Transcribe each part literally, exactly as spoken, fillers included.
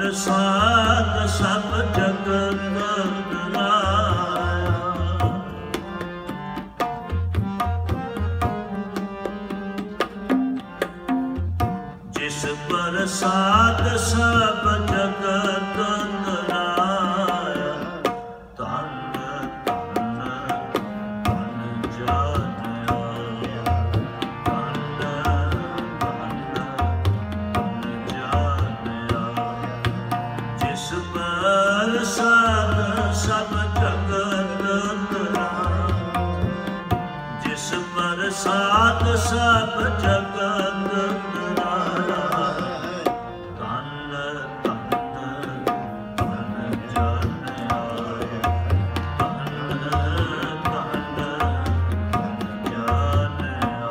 ਪ੍ਰਸਾਦ ਸਭ ਜਗਤ ਕਰਾਇਆ। ਜਿਸ ਪ੍ਰਸਾਦ ਸਭ ਜਗਤ ਕਰਾਇਆ। ਧੰਨ ਧੰਨ ਧੰਨ ਜਾਣਿਆ। ਧੰਨ ਧੰਨ ਧੰਨ ਜਾਣਿਆ। ਜਿਸ ਪ੍ਰਸਾਦ ਸਭ ਜਗਤ ਕਰਾਇਆ। ਜਿਸ ਪ੍ਰਸਾਦ ਸਭ ਜਗਤ ਕਰਾਇਆ। ਧੰਨ ਧੰਨ ਧੰਨ ਜਾਣਿਆ। ਧੰਨ ਧੰਨ ਧੰਨ ਜਾਣਿਆ।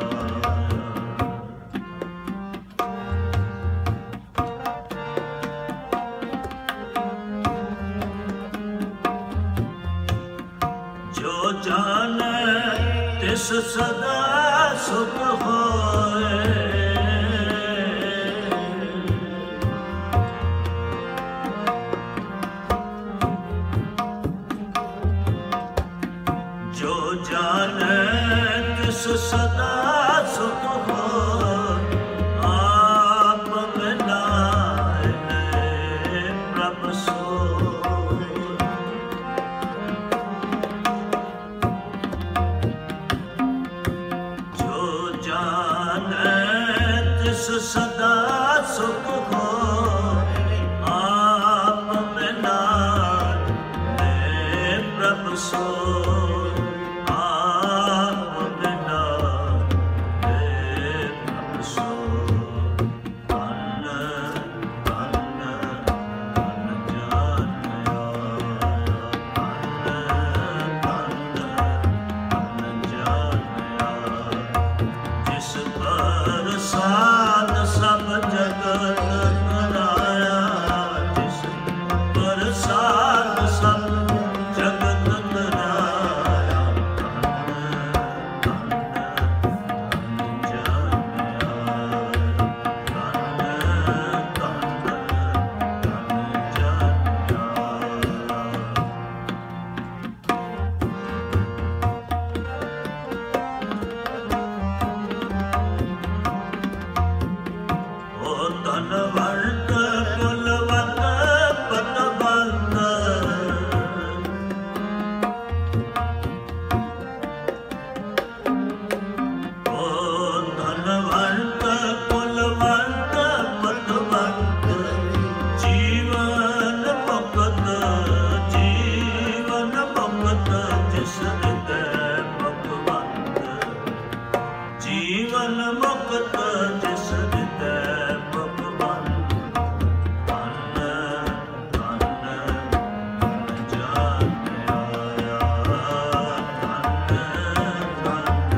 ਜੋ ਜਾਣੈ ਤਿਸ ਸਦਾ ਸੁਖ ਹੋਏ। ਜੋ ਜਾਣੈ ਤਿਸ ਸਦਾ ਸੁਖ ਹੋਏ। ਆਪ ਮਿਲਾਏ ਪ੍ਰਭ ਸੋਇ। ਜੋ ਜਾਣੈ ਤਿਸ ਸਦਾ ਸੁਖ ਹੋਇ। ਆਪ ਮਿਲਾਏ ਪ੍ਰਭ ਸੋਇ। ਆਪ ਮਿਲਾਏ ਪ੍ਰਭ ਸੋਇ। ਧੰਨ ਧੰਨ ਧੰਨ ਜਾਣਿਆ। ਧੰਨ ਧੰਨ ਧੰਨ ਜਾਣਿਆ। ਜਿਸ ਪ੍ਰਸਾਦ ਸਭ ਜਗਤ ਕਰਾਇਆ। ਜਿਸ ਪ੍ਰਸਾਦ ਸਭ ਜਗਤ ਕਰਾਇਆ। ਧੰਨ ਧੰਨ ਧੰਨ ਜਾਣਿਆ। ਧੰਨ ਧੰਨ ਧੰਨ ਜਾਣਿਆ। ਓ ਧਨਵੰਤ ਕੁਲਵੰਤ ਪਤਵੰਤ। ਓ ਧਨਵੰਤ ਕੁਲਵੰਤ ਪਤਵੰਤ। ਜੀਵਨ ਮੁਕਤ ਜੀਵਨ ਮੁਕਤ ਜਿਸ ਹਿਰਦੈ ਭਗਵੰਤ। ਜੀਵਨ ਮੁਕਤ ਜਿਸ ਹਿਰਦੈ ਭਗਵੰਤ। ਧੰਨ ਧੰਨ ਧੰਨ ਜਾਣਿਆ। ਧੰਨ ਧੰਨ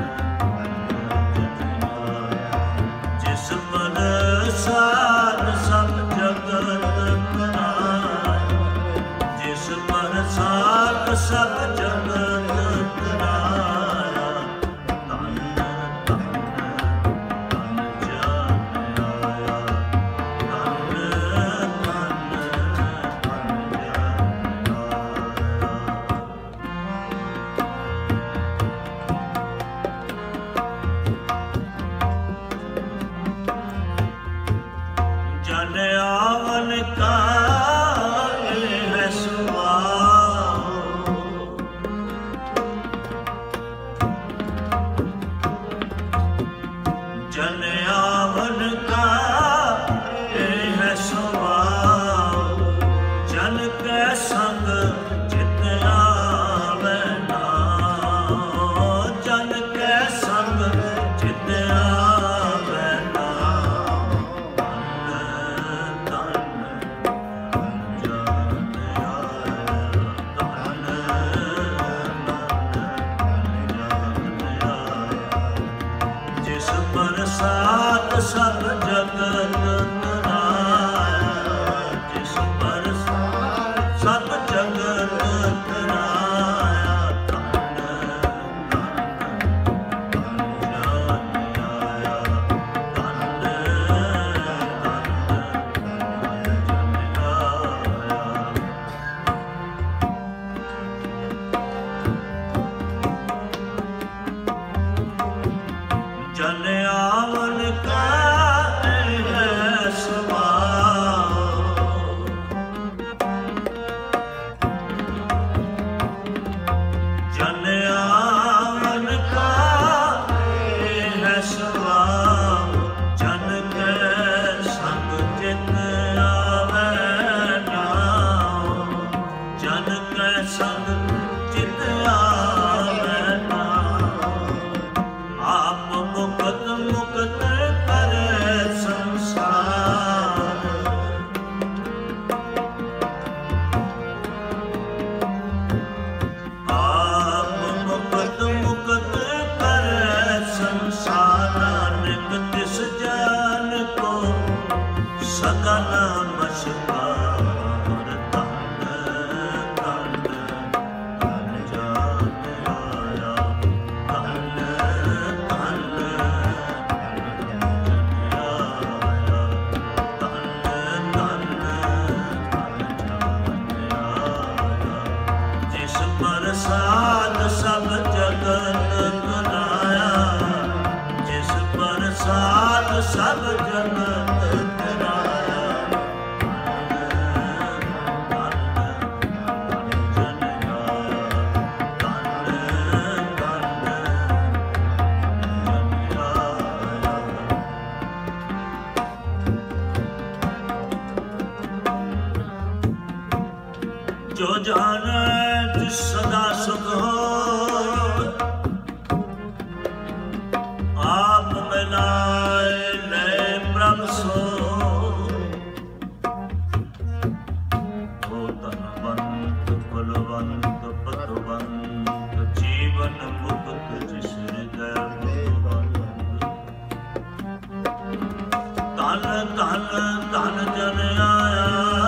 ਜਿਸ ਪ੍ਰਸਾਦ ਸਭ ਜਗਤ ਕਰਾਇਆ। ਜਿਸ ਪ੍ਰਸਾਦ ਸਭ ਜਗਤ ਕਰਾਇਆ। ਧੰਨ ਧੰਨ ਧੰਨ ਜਾਣਿਆ। ਧੰਨ ਧੰਨ ਧੰਨ ਜਾਣਿਆ। ਜਨ ਆਵਨ ਕਾ ਇਹ ਹੈ ਸੁਭਾਉ। ਜਨ ਆਵਨ ਕਾ ਇਹ ਹੈ ਸੁਭਾਉ। ਜਨ ਕੈ ਸੰਗ ਚਿਤ ਆਵੈ ਨਾਉ। ਜਨ ਕੈ ਸੰਗ ਚਿਤ ਆਵੈ ਨਾਉ। ਧੰਨ ਧੰਨ ਨਮਸਕਾਰ ਧੰਨ ਧੰਨ ਧੰਨ ਜਾਨ ਆਇਆ ਧੰਨ ਧੰਨ ਪ੍ਰਸਾਦ ਸਭ ਜਗਤ ਕਰਾਇਆ ਜਿਸ ਪ੍ਰਸਾਦ ਸਭ ਜਗਤ ਕਰਾਇਆ ਜੋ ਜਾਣੈ ਤਿਸ ਸਦਾ ਸੁਖ ਹੋਇ ਆਪ ਮਿਲਾਏ ਲੈ ਪ੍ਰਭ ਸੋਇ ਓ ਧਨਵੰਤ ਕੁਲਵੰਤ ਪਤਵੰਤ ਜੀਵਨ ਮੁਕਤ ਜਿਸ ਹਿਰਦੈ ਭਗਵੰਤ ਧਨ ਧਨ ਧਨ ਜਨ ਆਇਆ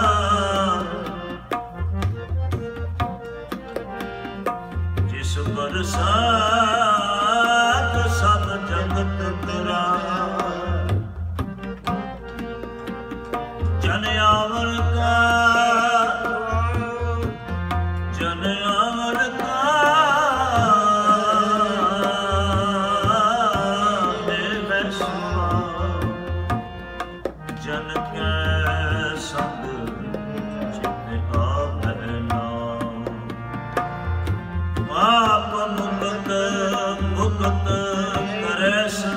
ਪ੍ਰਸਾਦ ਸਭ ਜਗਤ ਕਰਾਇਆ ਜਨ ਆਵਰ ਕਾ ਜਨ ਆਵਰ ਕਾ ਦੇਵੈ ਸੁਭਾਉ ਜਨ ਕੈ ਸੰਗ ਜਿਤਨੇ ਆਵੈ ਨਾਮ ਆਪ ਮੁਕਤ ਮੁਕਤ ਕਰੇ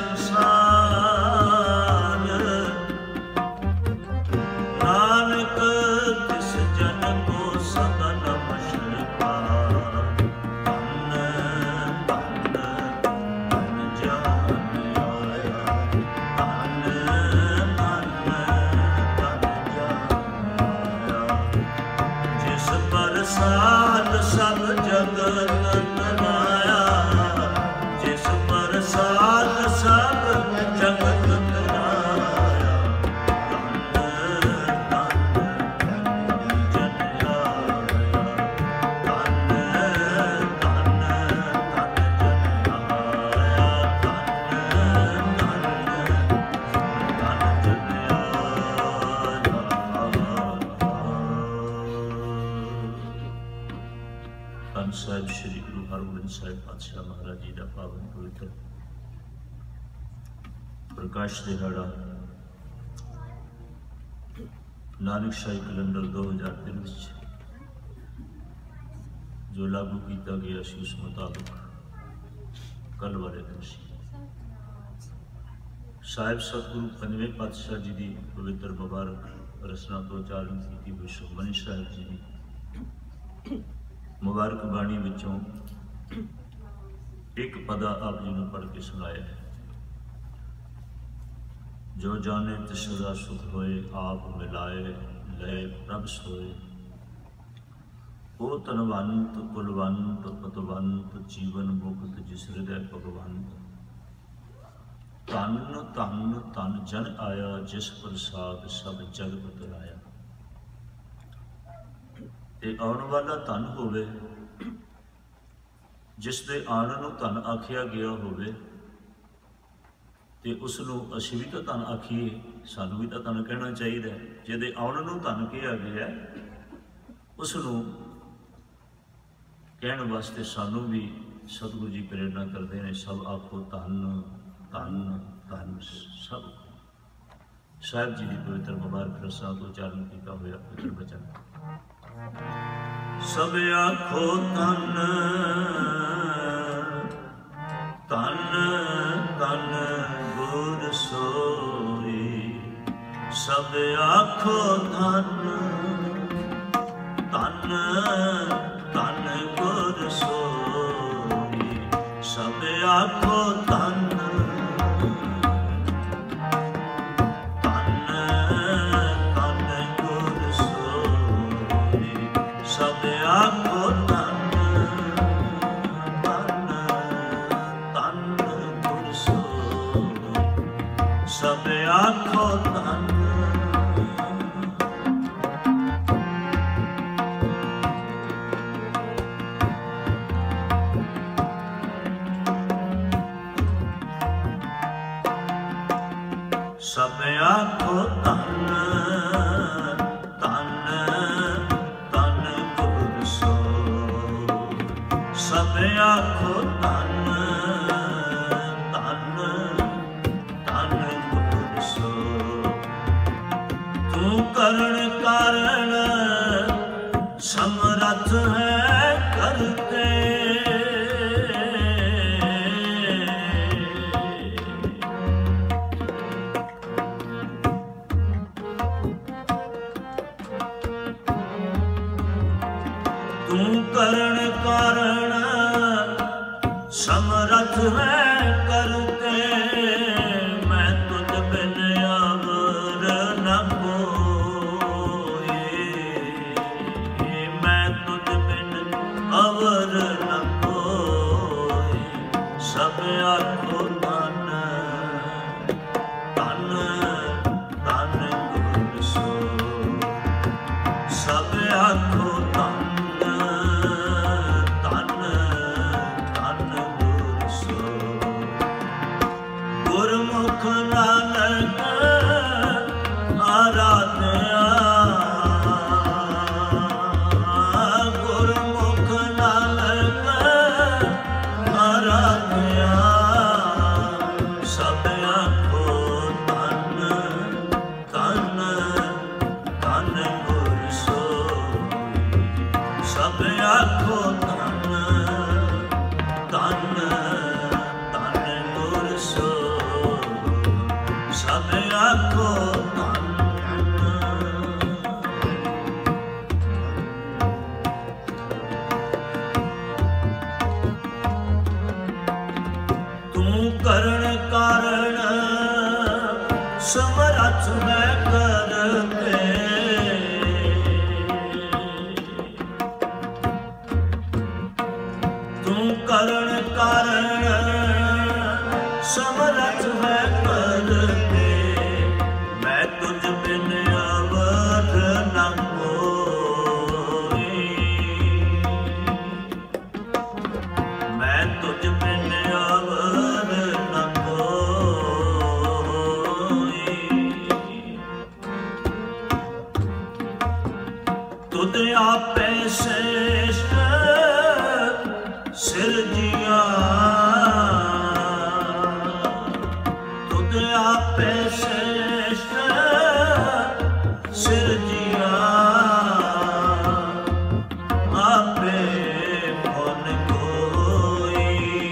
ਸੰਸਾਰ ਨਾਨਕ ਤਿਸ ਜਨ ਕੋ ਸਦਾ ਨਮਸਕਾਰ ਧੰਨ ਧੰਨ ਧੰਨ ਜਾਨ ਆਇਆ ਧੰਨ ਧੰਨ ਧੰਨ ਜਾਨ ਆਇਆ ਜਿਸ ਪ੍ਰਸਾਦ ਸਭ ਜਗਤ ਪ੍ਰਸਾਦ ਸਭ ਜਗਤ ਕਰਾਇਆ ਧੰਨ ਧੰਨ ਜਨ ਆਇਆ ਧੰਨ ਧੰਨ ਧੰਨ ਜਨ ਆਇਆ ਧੰਨ ਧੰਨ ਧੰਨ ਜਨ ਆਇਆ। ਧੰਨ ਸਾਹਿਬ ਸ੍ਰੀ ਗੁਰੂ ਹਰਗੋਬਿੰਦ ਸਾਹਿਬ ਪਾਤਸ਼ਾਹ ਮਹਾਰਾਜ ਜੀ ਦਾ ਪਾਵਨ ਪਵਿੱਤਰ ਪ੍ਰਕਾਸ਼ ਦਿਹਾੜਾ ਨਾਨਕਸ਼ਾਹੀ ਕੈਲੰਡਰ ਦੋ ਹਜ਼ਾਰ ਤਿੰਨ ਵਿੱਚ ਜੋ ਲਾਗੂ ਕੀਤਾ ਗਿਆ ਸੀ ਉਸ ਮੁਤਾਬਕ ਕੱਲ੍ਹ ਵਾਲੇ ਦਿਨ ਸੀ ਸਾਹਿਬ ਸਤਿਗੁਰੂ ਪੰਜਵੇਂ ਪਾਤਸ਼ਾਹ ਜੀ ਦੀ ਪਵਿੱਤਰ ਮੁਬਾਰਕ ਰਸਨਾ ਤੋਂ ਉਚਾਰਨ ਕੀਤੀ ਹੋਈ ਸੁਖਮਨੀ ਸਾਹਿਬ ਜੀ ਦੀ ਮੁਬਾਰਕ ਬਾਣੀ ਵਿੱਚੋਂ ਇੱਕ ਪਦਾ ਆਪ ਜੀ ਨੂੰ ਪੜ੍ਹ ਕੇ ਸੁਣਾਇਆ ਹੈ। ਜੋ ਜਾਣੇ ਤਿਸ ਸਦਾ ਸੁਖ ਹੋਏ ਆਪ ਮਿਲਾਏ ਲੈ ਪ੍ਰਭ ਸੋਏ ਉਹ ਧਨਵੰਤ ਕੁਲਵੰਤ ਪਤਵੰਤ ਜੀਵਨ ਮੁਕਤ ਜਿਸ ਹਿਰਦੈ ਭਗਵੰਤ ਧੰਨ ਧੰਨ ਧੰਨ ਜਨ ਆਇਆ ਜਿਸ ਪ੍ਰਸਾਦ ਸਭ ਜਗਤ ਤਰਾਇਆ। ਇਹ ਆਉਣ ਵਾਲਾ ਧਨ ਹੋਵੇ ਜਿਸ ਦੇ ਆਉਣ ਨੂੰ ਧਨ ਆਖਿਆ ਗਿਆ ਹੋਵੇ ਤੇ ਉਸ ਨੂੰ ਅਸੀਂ ਵੀ ਤਾਂ ਧਨ ਆਖੀਏ ਸਾਨੂੰ ਵੀ ਤਾਂ ਧਨ ਕਹਿਣਾ ਚਾਹੀਦਾ। ਜਿਹਦੇ ਆਉਣ ਨੂੰ ਧਨ ਕਿਹਾ ਗਿਆ ਉਸ ਨੂੰ ਕਹਿਣ ਵਾਸਤੇ ਸਾਨੂੰ ਵੀ ਸਤਿਗੁਰੂ ਜੀ ਪ੍ਰੇਰਨਾ ਕਰਦੇ ਨੇ ਸਭ ਆਖੋ ਧਨ ਧਨ ਧਨ ਸਭ। ਸਾਹਿਬ ਜੀ ਦੀ ਪਵਿੱਤਰ ਮੁਬਾਰਕ ਰਸਨਾ ਤੋਂ ਉਚਾਰਨ ਕੀਤਾ ਹੋਇਆ ਪਵਿੱਤਰ ਬਚਨ ਸਭ ਆਖੋ ਧਨ ਧਨ ਧਨ ਗੁਰ ਸੋਈ ਸਭ ਆਖੋ ਧਨ ਧਨ ਧਨ ਗੁਰ ਸੋਈ ਸਭ ਆਖੋ ਧਨ ਆਖੋ ਧਨ ਧਨ ਧਨ ਗੁਰ ਸੋਈ ਸਭ ਆਖੋ ਧਨ ਸਭ ਆਖੋ ਧੰਨ ਧੰਨ ਧੰਨ ਗੁਰ ਸੋ। ਸਭ ਆਖੋ ਧੰਨ ਧੰਨ ਧੰਨ ਗੁਰ ਸੋ। ਤੂੰ ਕਰਨ ਕਾਰਨ ਸਮਰੱਥ ਹੈ ਕਰਤੇ। ਤੂੰ ਕਰਨ ਕਾਰਨ ਸਮਰੱਥ ਹੈ ਕਰਤੇ। ਮੈਂ ਤੁਝ ਬਿਨ ਅਵਰ ਨ ਕੋਇ। ਮੈਂ ਤੁਝ ਬਿਨ ਅਵਰ ਨ ਕੋਇ। ਸਭ ਆਖੋ ਧੰਨ ਧੰਨ ਧੰਨ ਗੁਰ ਸੋ। ਸਭ ਆਖੋ ਧੰਨ ਗੁਰਮੁਖ ਨਾਨਕ ਆਰਾਧਿਆ। ਗੁਰਮੁਖ ਨਾਨਕ ਆਰਾਧਿਆ। ਸਭ ਆਖੋ ਧੰਨ ਧੰਨ ਧੰਨ ਗੁਰ ਸੋ। ਸਭ ਆਖੋ ਧੰਨ ਧੰਨ ਧੰਨ ਗੁਰ ਸੋ। ਸਭ ਆਖੋ ਧੰਨ। ਤੂੰ ਕਰਨ ਕਾਰਨ ਸਮਰੱਥ ਹੈ ਕਰਤੇ। ਤੂੰ ਕਰਨ ਕਾਰਨ ਸਮਰੱਥ ਹੈ ਕਰਤੇ। ਮੈਂ ਤੁਝ ਬਿਨ ਅਵਰ ਨ ਕੋਇ। ਮੈਂ ਤੁਝ ਬਿਨ ਅਵਰ ਨ ਕੋਇ। ਤੁਧ ਆਪੇ ਸ੍ਰੇਸ਼ਟ ਸਿਰਜਿਆ। ਤੁਧ ਆਪੇ ਸ੍ਰੇਸ਼ਟ ਸਿਰਜਿਆ। ਆਪੇ ਪੁਨ ਕੋਇ।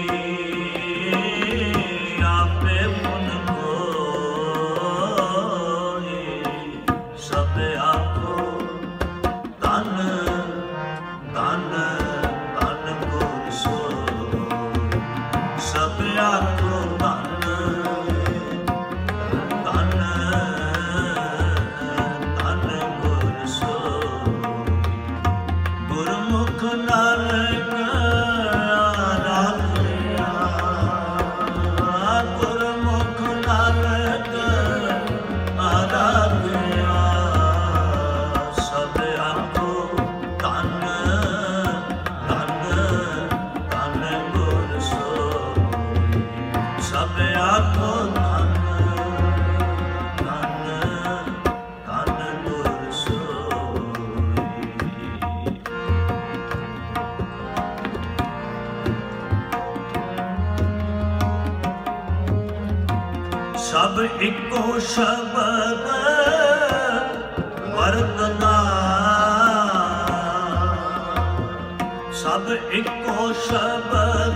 ਆਪੇ ਪੁਨ ਕੋਇ। ਸਭ ਆਖੋ ਧੰਨ ਧੰਨ ਧੰਨ ਗੁਰ ਸੋ। ਸਭ ਆਖੋ ਧੰਨ ਧੰਨ ਧੰਨ ਗੁਰ ਸੋ। ਗੁਰਮੁਖ ਨਾਨਕ ਆਰਾਧਿਆ। ਗੁਰਮੁਖ ਨਾਨਕ ਆਰਾਧਿਆ। ਸਭ ਆਖੋ ਧੰਨ ਧੰਨ ਧੰਨ ਗੁਰ ਸੋ। ਸਭ ਆਖੋ ਧੰਨ ਧੰਨ ਧੰਨ ਗੁਰ ਸੋ। ਸਭ ਇੱਕੋ ਸ਼ਬਦ ਵਰਤਨਾ। ਸਭ ਇੱਕੋ ਸ਼ਬਦ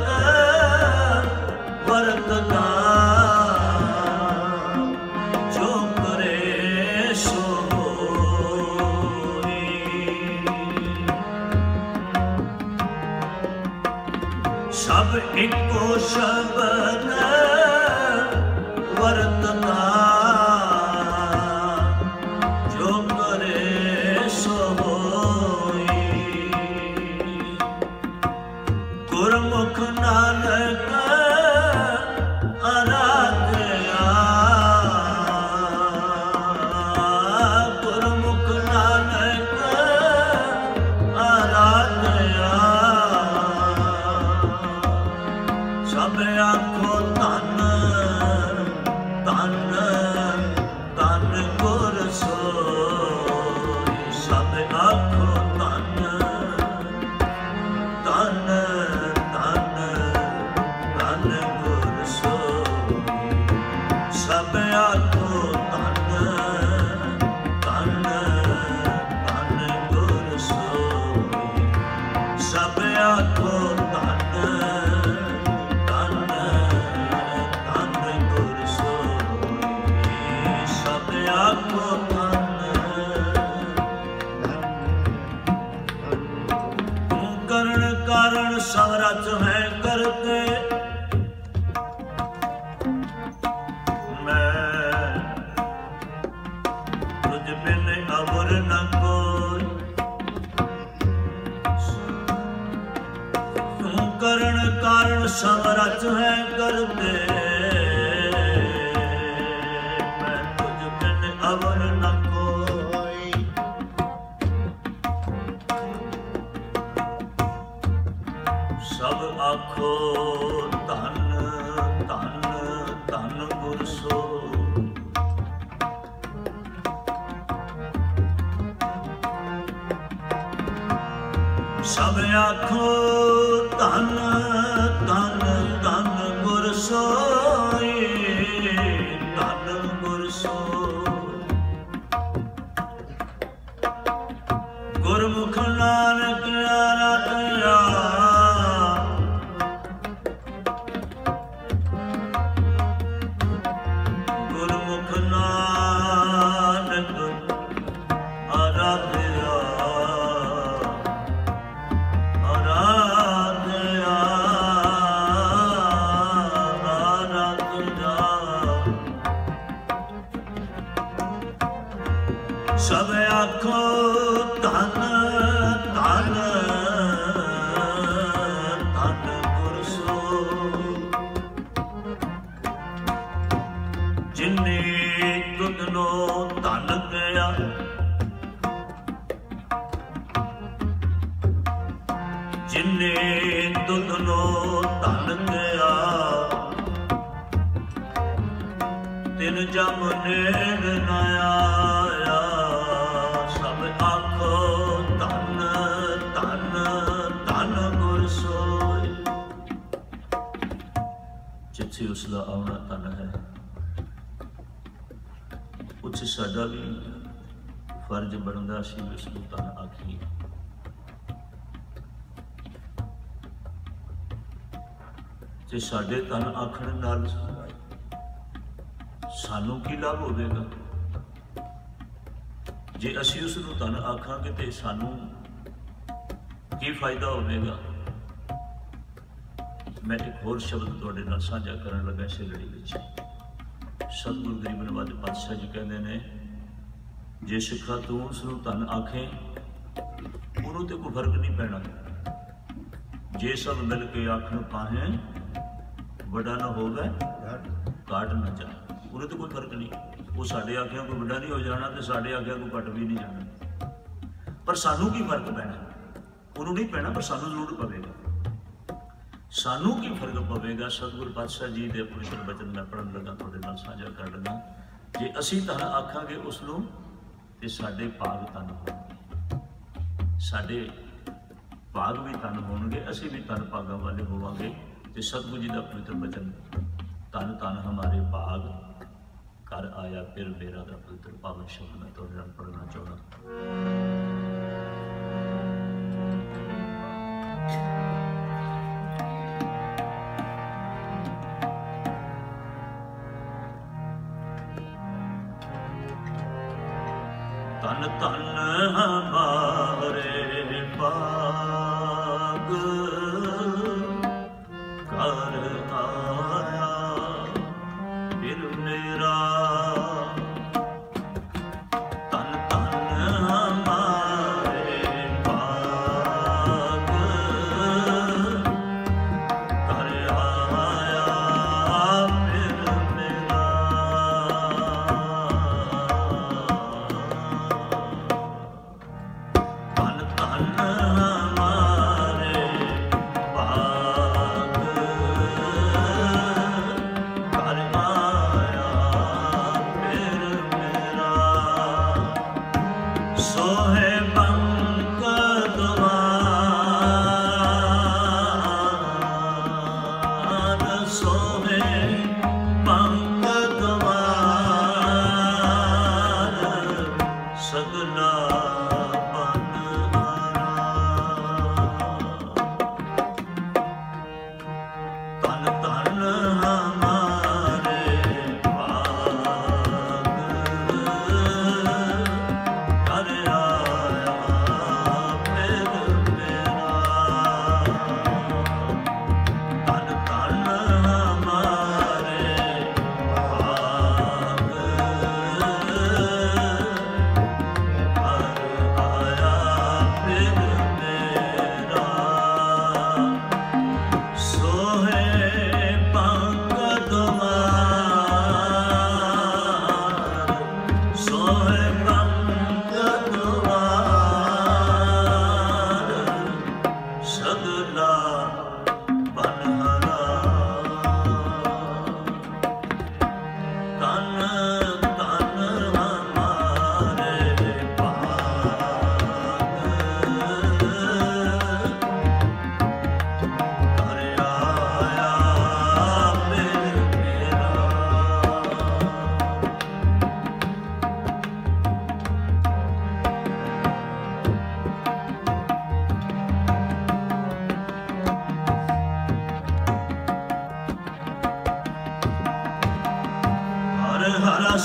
ਵਰਤਨਾ। ਜੋ ਕਰੇ ਸੋ ਹੋਈ। ਸਭ ਇੱਕੋ ਸ਼ਬਦ ਵਰਤਨਾ। ਜੋ ਕਰੇ ਸੋ ਹੋਈ। ਗੁਰਮੁਖ ਨਾਨਕ ਆਰਾਧਿਆ। ਗੁਰਮੁਖ ਨਾਨਕ ਆਰਾਧਿਆ। ਸਭ ਆਖੋ समरथ है करते मैं तुझ बिन अवर न कोई तू करण कारण समरथ है करते मैं तुझ बिन अवर न कोई सब आखो धन धन धन गुर सो सब आखो धन धन धन गुर सोई धन गुर सोई गुरमुख नानक आराधया सब आखो धन धन धन गुर सोई जिन्ने तुधनो धन गया जिन्ने तुधनो धन गया तिन जम नेड़ न आया सब आखो धन धन धन गुर सोई जिथे उसका आउना धन है उत्थे साडा भी फर्ज बनदा सी उसनूं धन आखीए ते साडे धन आखण नाल सानू की लाभ होवेगा जे असी उसनूं धन आखांगे तो सानू की फायदा होवेगा। मैं एक होर शब्द तुहाडे नाल साझा करन लगा इस लड़ी विच सतगुरु गरीब नवाज पातशाह जी कहते हैं जे सिखा तू उसनूं धन आखे उन्होंने तो कोई फर्क नहीं पैना जे सब मिल के आखण पाहे वड्डा ना होवे घाट ना जाए उन्हें तो कोई फर्क नहीं वो साढ़े आखिया कोई बड़ा नहीं हो जाना तो साढ़े आखिया कोई घट भी नहीं जाना पर सानू की फर्क पैना उन्होंने नहीं पैना पर सानू जरूर पवेगा सानू की फर्क पवेगा। सतगुरु पातशाह जी के पवित्र बचन मैं पढ़न लगा तुहाडे नाल साझा कर लगा जे असी धन आखांगे उसनूं ते साडे भाग धन होणगे साडे भाग भी धन होणगे असी भी धन भागां वाले होवांगे ते सतगुरु जी का पवित्र बचन धन धन हमारे भाग कर आया फिर मेरा दा पवित्र पावन शब्द मैं तुहाडे नाल पढ़ना चाहुंदा। धन धन हमारे भाग कर आया फिर मेरा धन धन हमारे भाग कर आया फिर मेरा धन धन हमारे भाग कर आया फिर मेरा सोहे पंकज वार सोहे पंकज वार सगला धन धन हमारे भाग कर आया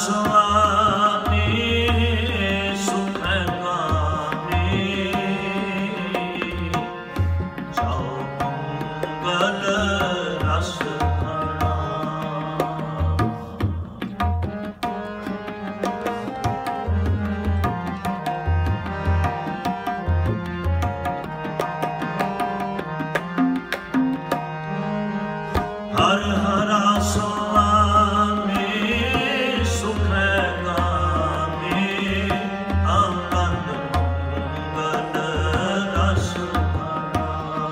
ਸੁਆਮੀ ਸੁਖ ਕਾਮੀ ਜਾਓ ਮੰਗਲ ਰਸ ਖਾਣਾ। ਹਰ ਹਰਾ ਸੁਆਮੀ ਸੁਖ ਕਾਮੀ ਆਨੰਦ ਮੰਗਲ ਰਸ ਖਾਣਾ।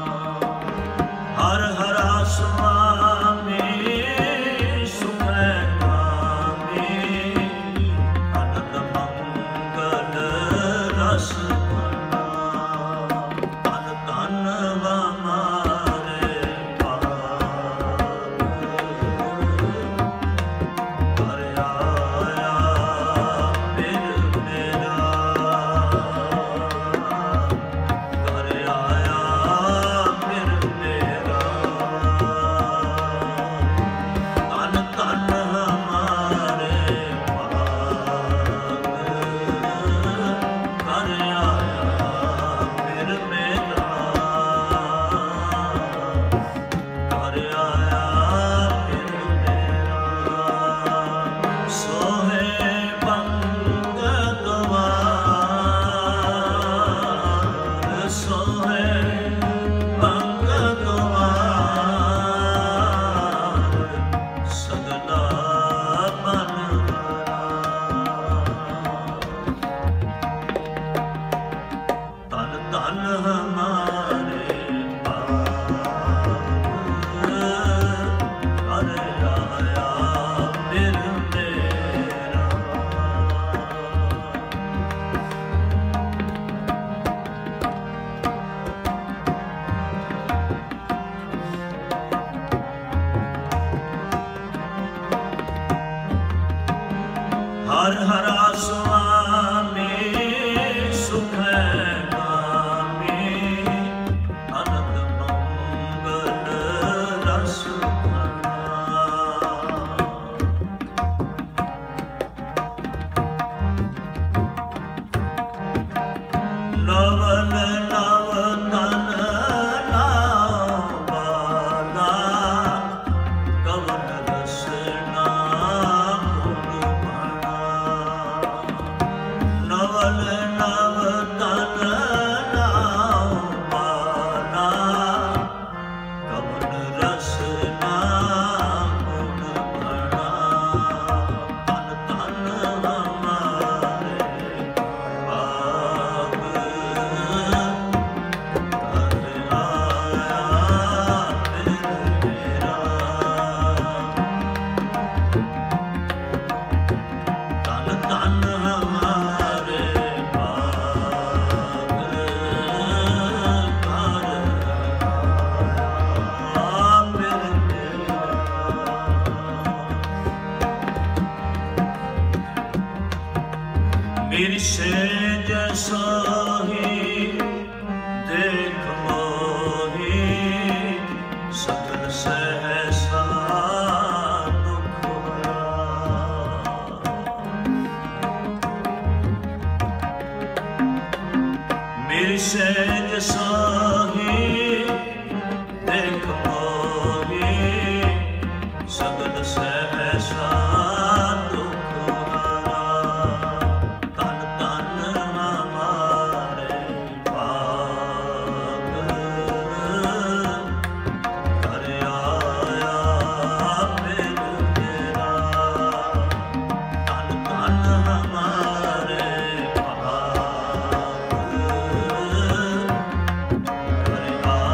ਹਰ ਹਰਾ ਸੁਆਮੀ ਸੁਖ ਕਾਮੀ ਆਨੰਦ ਮੰਗਲ ਰਸ ਖਾਣਾ। ਧਨ ਧਨ ਵਾਮਾਰੇ ਘਰ ਆਇਆ ਫਿਰ ਮੇਰਾ, ਘਰ ਆਇਆ ਫਿਰ ਮੇਰਾ। ਧਨ ਧਨ ਹਮਾਰੇ ਭਾਗ, ਘਰ ਆਇਆ ਫਿਰ ਮੇਰਾ, ਘਰ ਆਇਆ ਫਿਰ ਮੇਰਾ। ਸੋਹੇ ਬੰਗ ਗਵਾਰ, ਸੋਹੇ ਬੰਗ ਗਵਾਰ, ਸਗਲਾ ਬਨ ਧਨ ਧਨ ਹਮਾਰੇ ਭਾਗ, ਘਰ ਆਇਆ ਫਿਰ ਮੇਰਾ। ਹਰ ਹਰਾ ਸੁਆਮੀ ਸੁਖ ਕਾਮੀ ਆਨੰਦ ਮੰਗਲ ਰਸ ਖਾਣਾ। ਨਵਲ ਨਵ ਤਨ ਨਾਮ ਬਾਲਾ, ਕਵਨ ਰਸਨਾ ਗੁਣ ਬਣਾ। ਨਵਲ ਨਵ ਤਨ ਨਾਮ ਬਾਲਾ, ਕਵਨ ਰਸਨਾ ਗੁਣ ਬਣਾ। ਧਨ ਧਨ ਹਮਾਰੇ ਭਾਗ, ਘਰ ਆਇਆ ਫਿਰ ਮੇਰਾ। ਧਨ ਧਨ ਹਮਾਰੇ ਭਾਗ, ਘਰ ਆਇਆ ਫਿਰ ਮੇਰਾ। ਮੇਰੀ ਸੇਜ ਸੋਹੀ ਦੇਖ ਮੋਹੀ, ਸਕਲ ਸਹਿਸਾ ਦੁਖ ਹੋਇਆ। ਮੇਰੀ ਸੇਜ ਸੋਹੀ ਦੇਖ ਮੋਹੀ, ਸਗਲ ਸਹਿਸਾ ਦੁਖ ਹੋਇਆ। ਧਨ ਧਨ ਹਮਾਰੇ ਭਾਗ, ਘਰ ਆਇਆ ਫਿਰ ਮੇਰਾ। ਧਨ ਧਨ ਹਮਾਰੇ ਭਾਗ, ਘਰ ਆਇਆ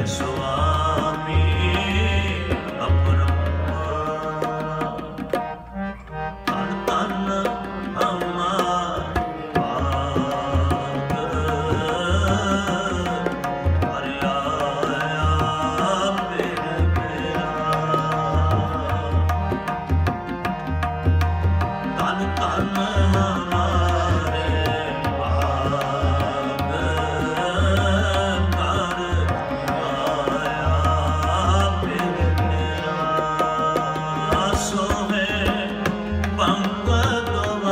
ਸੁਆਮੀ ਅਪਰੰਪਾਰ। ਧੰਨ ਧੰਨ ਹਮਾਰ ਭਾਗ, ਹਰਿ ਆਇਆ ਫਿਰ ਮੇਰਾ। ਧੰਨ ਧੰਨ ਹਮਾਰੇ ਭਾਗ, ਘਰ ਆਇਆ ਫਿਰ ਮੇਰਾ। ਸੋਹੇ ਪੰਗਤ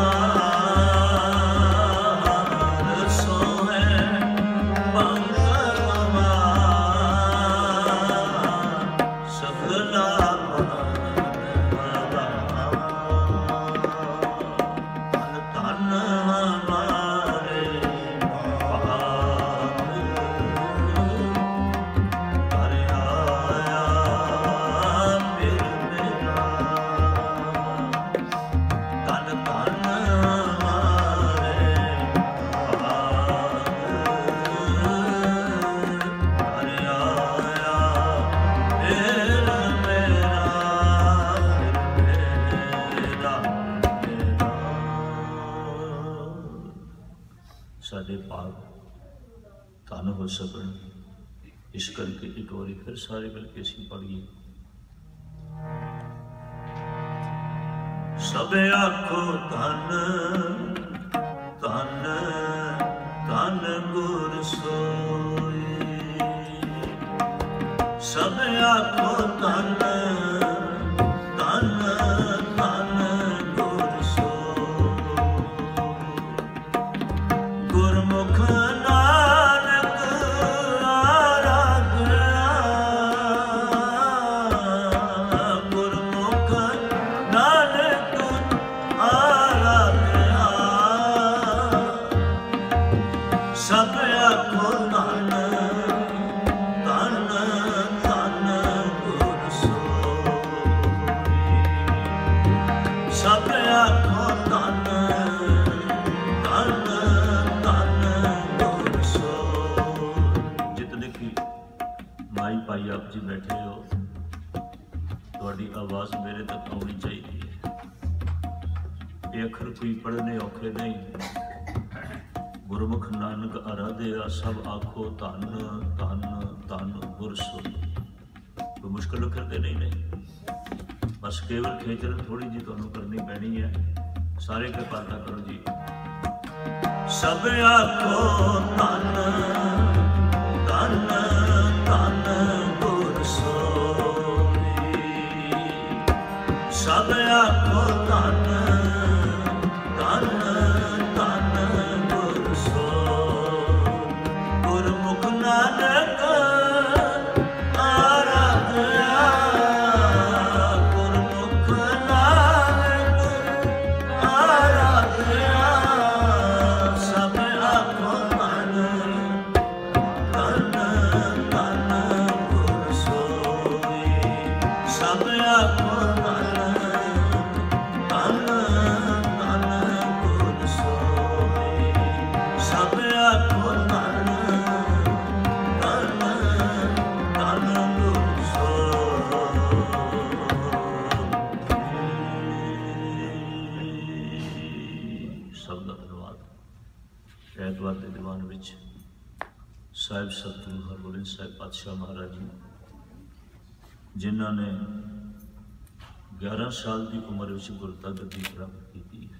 ਵਾਰ, ਸੋਹੇ ਪੰਗਤ ਵਾਰ, ਸਗਲਾ ਧੰਨ ਧੰਨ ਹਮਾਰੇ ਭਾਗ, ਹਰਿ ਆਇਆ ਫਿਰ ਮੇਰਾ। ਧੰਨ ਧੰਨ ਹਮਾਰੇ ਭਾਗ, ਹਰਿ ਆਇਆ ਫਿਰ ਮੇਰਾ। ਮੇਰਾ ਮੇਰਾ ਸਾਡੇ ਭਾਗ ਧੰਨ ਹੋ ਸਕਣ, ਇਸ ਕਰਕੇ ਇੱਕ ਵਾਰੀ ਫਿਰ ਸਾਰੇ ਮਿਲ ਕੇ ਅਸੀਂ ਪੜ੍ਹੀਏ। ਸਭ ਆਖੋ ਧੰਨ ਧੰਨ ਧੰਨ ਗੁਰ ਸੋਈ। ਸਭ ਆਖੋ ਧੰਨ ਧੰਨ ਧੰਨ ਗੁਰ ਸੋਈ। ਗੁਰਮੁਖ ਨਾਨਕ ਆਰਾਧਿਆ, ਗੁਰਮੁਖ ਨਾਨਕ ਆਰਾਧਿਆ। ਸਭ ਆਖੋ ਧੰਨ ਧੰਨ ਧੰਨ ਗੁਰ ਸੋਈ। ਸਭ ਆਖੋ ਧੰਨ ਧੰਨ ਧੰਨ ਗੁਰ ਸੋਈ। ਜਿਤਨੇ ਕੀ ਮਾਈ ਭਾਈ ਆਪ ਜੀ ਬੈਠੇ ਹੋ, ਤੁਹਾਡੀ ਆਵਾਜ਼ ਮੇਰੇ ਤੱਕ ਆਉਣੀ ਚਾਹੀਦੀ ਹੈ। ਇਹ ਅੱਖਰ ਕੋਈ ਪੜ੍ਹਨੇ ਔਖੇ ਨਹੀਂ। ਗੁਰਮੁਖ ਨਾਨਕ ਆਰਾਧਿਆ, ਸਭ ਆਖੋ ਧੰਨ ਧੰਨ ਧੰਨ ਗੁਰ ਸੋਈ। ਕੋਈ ਮੁਸ਼ਕਿਲ ਅੱਖਰ ਤੇ ਨਹੀਂ ਨਹੀਂ, ਬਸ ਕੇਵਲ ਖੇਚਲ ਥੋੜੀ ਜਿਹੀ ਤੁਹਾਨੂੰ ਕਰਨੀ ਪੈਣੀ ਹੈ। ਸਾਰੇ ਕਿਰਪਾਲਤਾ ਕਰੋ ਜੀ। ਸਭ ਆਖੋ ਧੰਨ ਧੰਨ ਧੰਨ ਗੁਰ ਸੋਈ। ਸਭ ਆਖੋ ਧੰਨ ਧੰਨ ਧੰਨ ਗੁਰ ਸੋਈ। ਗੁਰਮੁਖ ਨਾਨਕ ਆਰਾਧਿਆ, ਗੁਰਮੁਖ ਨਾਨਕ ਆਰਾਧਿਆ। ਸਭ ਆਖੋ ਧੰਨ ਧੰਨ ਧੰਨ ਗੁਰ ਸੋਈ। ਸਭ ਆਖੋ ਧੰਨ ਧੰਨ ਧੰਨ ਗੁਰ ਸੋਈ। ਸਭ ਆਖੋ ਧੰਨ ਧੰਨ ਧੰਨ ਗੁਰ ਸੋਈ। ਸਭ ਦਾ ਧੰਨਵਾਦ। ਐਤਵਾਰ ਦੇ ਦੀਵਾਨ ਵਿੱਚ ਸਾਹਿਬ ਸਤਿਗੁਰੂ ਹਰਗੋਬਿੰਦ ਸਾਹਿਬ ਪਾਤਸ਼ਾਹ ਮਹਾਰਾਜ ਜੀ, ਜਿਨ੍ਹਾਂ ਨੇ ਗਿਆਰਾਂ ਸਾਲ ਦੀ ਉਮਰ ਵਿੱਚ ਗੁਰਤਾ ਗੱਦੀ ਪ੍ਰਾਪਤ ਕੀਤੀ ਹੈ।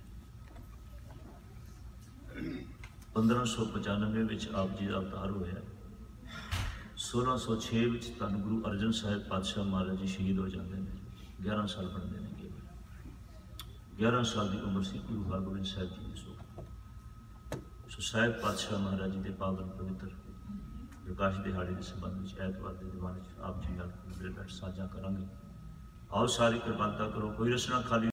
ਪੰਦਰਾਂ ਸੌ ਪਚਾਨਵੇਂ ਵਿੱਚ ਆਪ ਜੀ ਦਾ ਅਵਤਾਰ ਹੋਇਆ। ਸੋਲਾਂ ਸੌ ਛੇ ਵਿੱਚ ਧੰਨ ਗੁਰੂ ਅਰਜਨ ਸਾਹਿਬ ਪਾਤਸ਼ਾਹ ਮਹਾਰਾਜ ਜੀ ਸ਼ਹੀਦ ਹੋ ਜਾਂਦੇ ਨੇ। ਗਿਆਰਾਂ ਸਾਲ ਬਣਦੇ ਨੇ ਕੇਵਲ। ਗਿਆਰਾਂ ਸਾਲ ਦੀ ਉਮਰ ਸੀ ਗੁਰੂ ਹਰਗੋਬਿੰਦ ਸਾਹਿਬ ਜੀ ਦੀ। ਸੋ ਸੋ ਸਾਹਿਬ ਪਾਤਸ਼ਾਹ ਮਹਾਰਾਜ ਜੀ ਦੇ ਪਾਵਨ ਪਵਿੱਤਰ ਪ੍ਰਕਾਸ਼ ਦਿਹਾੜੇ ਦੇ ਸੰਬੰਧ ਵਿੱਚ ਐਤਵਾਰ ਦੇ ਦੀਵਾਨ ਵਿੱਚ ਆਪ ਜੀ ਨਾਲ ਬੈਠ ਸਾਂਝਾ ਕਰਾਂਗੇ। ਆਓ ਸਾਰੀ ਕਿਰਪਾਲਤਾ ਕਰੋ, ਕੋਈ ਰਸਨਾ ਖਾਲੀ